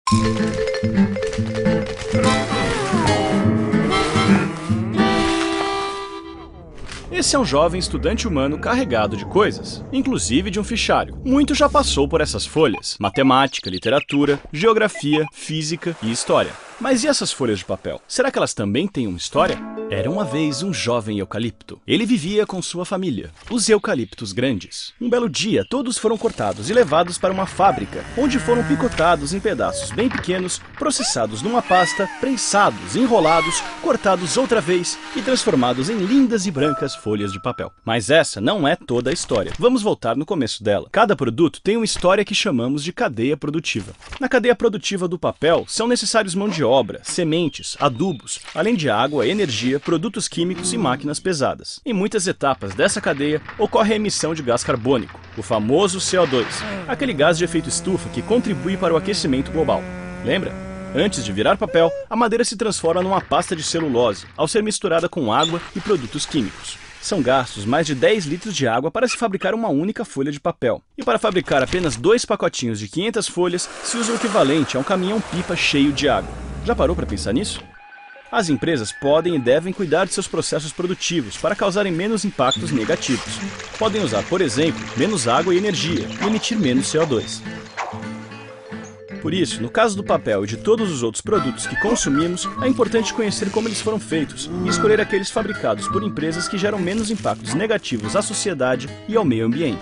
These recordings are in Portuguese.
Esse é um jovem estudante humano carregado de coisas, inclusive de um fichário. Muito já passou por essas folhas: matemática, literatura, geografia, física e história. Mas e essas folhas de papel? Será que elas também têm uma história? Era uma vez um jovem eucalipto. Ele vivia com sua família, os eucaliptos grandes. Um belo dia, todos foram cortados e levados para uma fábrica, onde foram picotados em pedaços bem pequenos, processados numa pasta, prensados, enrolados, cortados outra vez e transformados em lindas e brancas folhas de papel. Mas essa não é toda a história. Vamos voltar no começo dela. Cada produto tem uma história que chamamos de cadeia produtiva. Na cadeia produtiva do papel, são necessários mão de obra, sementes, adubos, além de água, energia, produtos químicos e máquinas pesadas. Em muitas etapas dessa cadeia, ocorre a emissão de gás carbônico, o famoso CO2, aquele gás de efeito estufa que contribui para o aquecimento global. Lembra? Antes de virar papel, a madeira se transforma numa pasta de celulose, ao ser misturada com água e produtos químicos. São gastos mais de 10 litros de água para se fabricar uma única folha de papel. E para fabricar apenas 2 pacotinhos de 500 folhas, se usa o equivalente a um caminhão-pipa cheio de água. Já parou para pensar nisso? As empresas podem e devem cuidar de seus processos produtivos para causarem menos impactos negativos. Podem usar, por exemplo, menos água e energia e emitir menos CO2. Por isso, no caso do papel e de todos os outros produtos que consumimos, é importante conhecer como eles foram feitos e escolher aqueles fabricados por empresas que geram menos impactos negativos à sociedade e ao meio ambiente.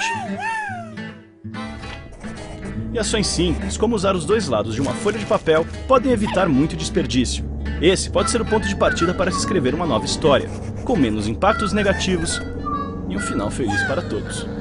E ações simples, como usar os dois lados de uma folha de papel, podem evitar muito desperdício. Esse pode ser o ponto de partida para se escrever uma nova história, com menos impactos negativos e um final feliz para todos.